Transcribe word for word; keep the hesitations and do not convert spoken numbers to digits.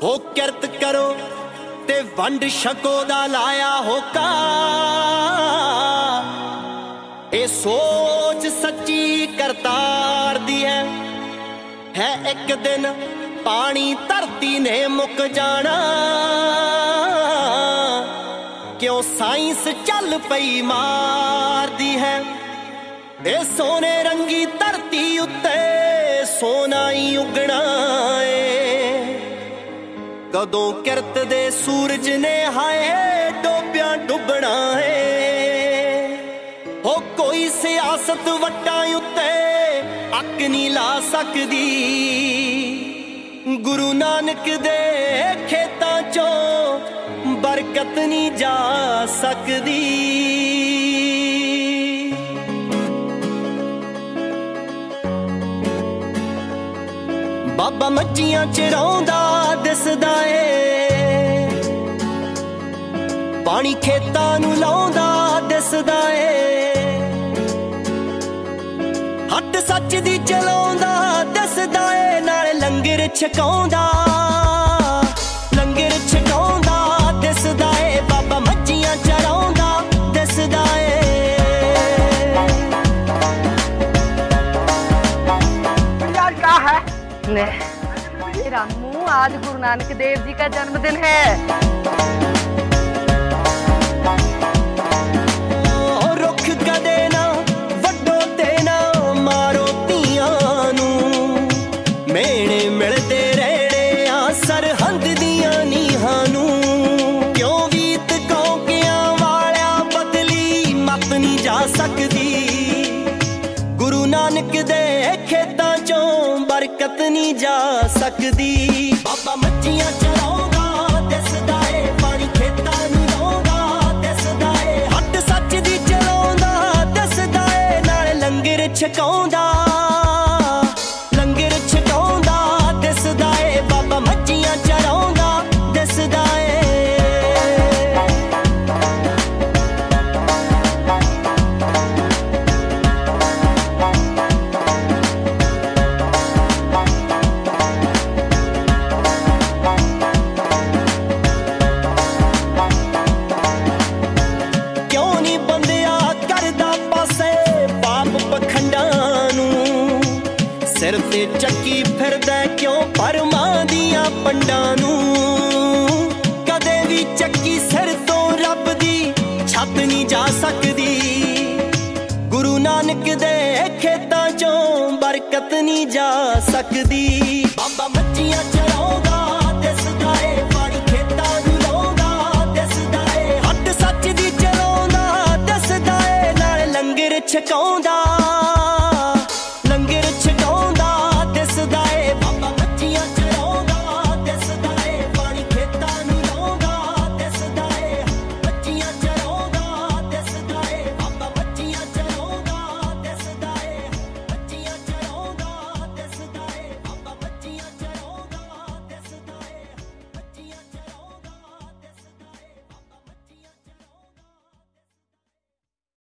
हो किरत करो ते वंड छको दा लाया होका। ए सोच सच्ची करतार दी है, है एक दिन पानी धरती ने मुक जाना। क्यों साइंस चल पई मार दी है, ए सोने रंगी धरती उत्ते सोना ही उगना है। कदों किरत दे सूरज ने हाय डोबिया डुबना है। हो कोई सियासत वट्टां उत्ते अक नहीं ला सकदी, गुरु नानक दे खेतां चों बरकत नहीं जा सकदी। बाबा मच्छियां चराउंदा दिसदा ए, पानी खेतां नूं लाउंदा दिसदा ए। हट सच दी चलाउंदा दिसदा ए, नाल लंगर छकाउंदा लंगर छकाउंदा दिसदा ए। बाबा मच्छियां चराउंदा दिसदा ए। यार क्या है मेरा मुंह, आज गुरु नानक देव जी का जन्मदिन है। रुख कदे ना वड्डो ते ना मारो धीआं नूं, मेणे मिलदे रहणे आ सरहंद दियां नीहां नूं। क्यों वीत कौकियां वालिया बदली मत नहीं जा सकदी, गुरु नानक दे खेतां चों बरकत नहीं जा सकदी। बाबा मच्छियां चराउंदा दिसदा ए, पानी खेतां नूं लाउंदा दिसदा ए। हट सच दी चलाउंदा दिसदा ए, नाल लंगर छकाउंदा लंगर छकाउंदा दिसदा ए। बाबा मच्छियां चराउंदा दिसदा ए। सिर ते चक्की फिरदा क्यों परमां दियां पंडां नूं, कदे भी चक्की सिर तो रब दी छत नहीं जा सकदी। गुरु नानक दे खेतां चों बरकत नहीं जा सकदी। बाबा मच्छियां चराउंदा दिसदा ए, पानी खेतां नूं लाउंदा दिसदा ए। हट सच दी चलाउंदा दिसदा ए, नाल लंगर छकाउंदा